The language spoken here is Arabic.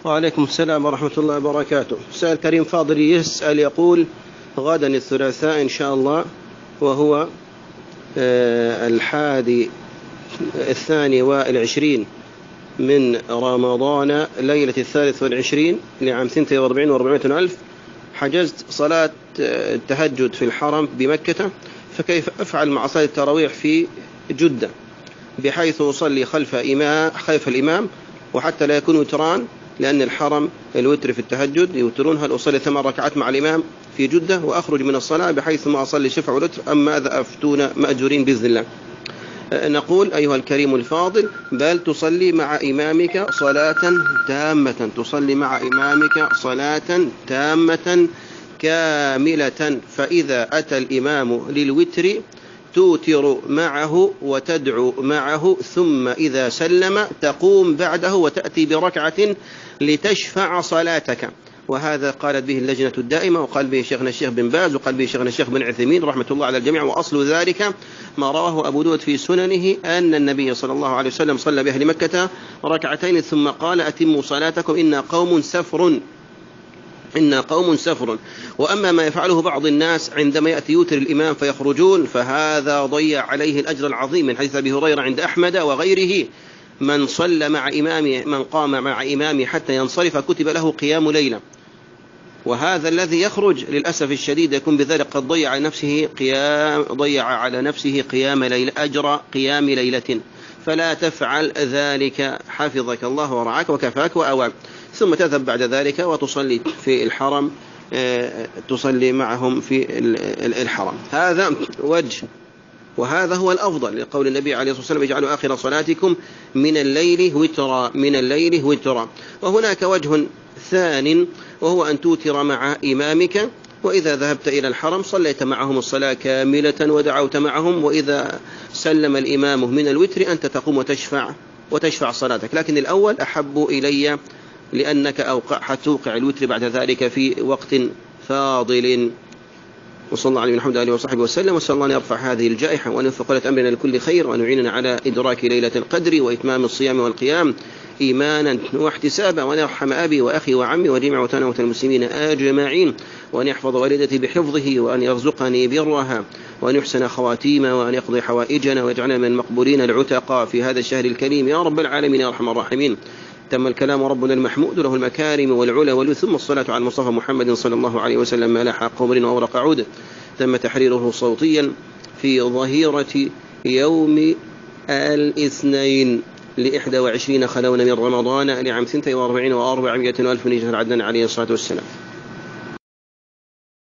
وعليكم السلام ورحمة الله وبركاته. سائل كريم فاضل يسأل يقول: غدا الثلاثاء إن شاء الله، وهو 21 من رمضان، ليلة 23 لعام 42 و400 ألف، حجزت صلاة التهجد في الحرم بمكة، فكيف أفعل مع صلاة التراويح في جدة بحيث أصلي خلف الإمام، وحتى لا يكون وتران، لأن الحرم الوتر في التهجد يوترون، هل أصلي 8 ركعات مع الإمام في جدة وأخرج من الصلاة بحيث ما أصلي شفع والوتر، أم ماذا أفتون مأجورين بإذن الله؟ نقول: أيها الكريم الفاضل، بل تصلي مع إمامك صلاة تامة، تصلي مع إمامك صلاة تامة كاملة، فإذا أتى الإمام للوتر توتر معه وتدعو معه، ثم إذا سلم تقوم بعده وتأتي بركعة لتشفع صلاتك. وهذا قالت به اللجنة الدائمة، وقال به شيخنا الشيخ بن باز، وقال به شيخنا الشيخ بن عثيمين رحمة الله على الجميع. وأصل ذلك ما رواه أبو داود في سننه أن النبي صلى الله عليه وسلم صلى بأهل مكة ركعتين ثم قال: أتموا صلاتكم إنا قوم سفر. وأما ما يفعله بعض الناس عندما يأتي يوتر الإمام فيخرجون، فهذا ضيع عليه الأجر العظيم، من حديث أبي هريرة عند أحمد وغيره: من قام مع إمامه حتى ينصرف كتب له قيام ليلة. وهذا الذي يخرج للأسف الشديد يكون بذلك قد ضيع على نفسه قيام ليلة، أجر قيام ليلة. فلا تفعل ذلك، حفظك الله ورعاك وكفاك وأواك. ثم تذهب بعد ذلك وتصلي في الحرم، تصلي معهم في الحرم. هذا وجه، وهذا هو الأفضل، لقول النبي عليه الصلاة والسلام: اجعلوا آخر صلاتكم من الليل وترا. وهناك وجه ثاني، وهو أن توتر مع إمامك، وإذا ذهبت إلى الحرم صليت معهم الصلاة كاملة ودعوت معهم، وإذا سلم الإمام من الوتر أنت تقوم وتشفع صلاتك. لكن الأول أحب إلي، لأنك حتوقع الوتر بعد ذلك في وقت فاضل. وصلى الله عليه محمد وصحبه وسلم، وسأل الله أن يرفع هذه الجائحة، وأن يوفق ولاة أمرنا لكل خير، وأن يعيننا على إدراك ليلة القدر وإتمام الصيام والقيام إيمانا واحتسابا، وأن يرحم أبي وأخي وعمي وجميع موتانا المسلمين أجمعين، وأن يحفظ والدتي بحفظه، وأن يرزقني برها، وأن يحسن خواتيما، وأن يقضي حوائجنا، ويجعلنا من المقبولين العتقى في هذا الشهر الكريم يا رب العالمين يا أرحم الراحمين. تم الكلام ربنا المحمود له المكارم والعلا ثم الصلاة على المصطفى محمد صلى الله عليه وسلم ما لاح قمر وأورق عود. تم تحريره صوتيا في ظهيرة يوم الاثنين 21 خلون من رمضان لعام 42 و400 ألف من هجرة عدنان عليه الصلاة والسلام.